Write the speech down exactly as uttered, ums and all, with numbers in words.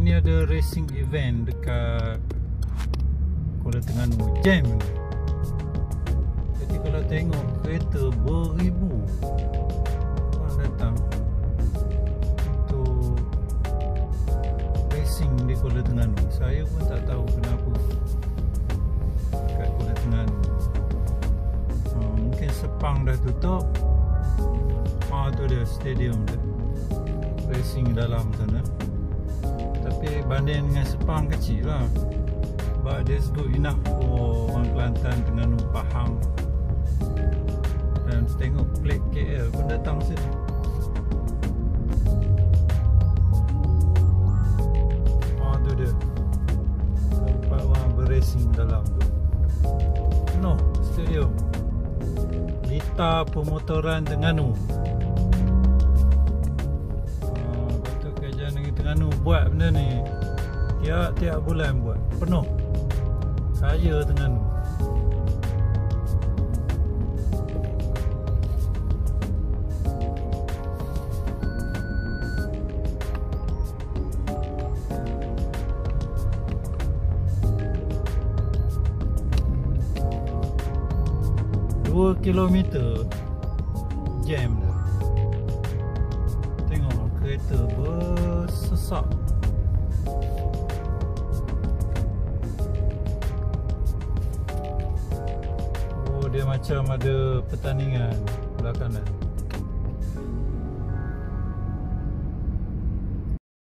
ni ada racing event dekat Kuala Terengganu, jam ni. Jadi kalau tengok kereta beribu orang datang untuk racing di Kuala Terengganu. Saya pun tak tahu kenapa kat Kuala Terengganu. ha, Mungkin Sepang dah tutup. Ah tu dia stadium dia, racing dalam sana. Tapi banding dengan Sepang kecil lah, but that's good enough for orang Kelantan Terengganu faham. Dan tengok plate K L pun datang sini. Ah tu dia, nampak orang berracing dalam tu. No, stadium Lita Pemotoran Terengganu. Terengganu buat benda ni tiap-tiap bulan buat penuh. Kaya Terengganu. Dua kilometer jam dah. Tengok kereta bersesak. Oh, dia macam ada pertandingan belah kanan.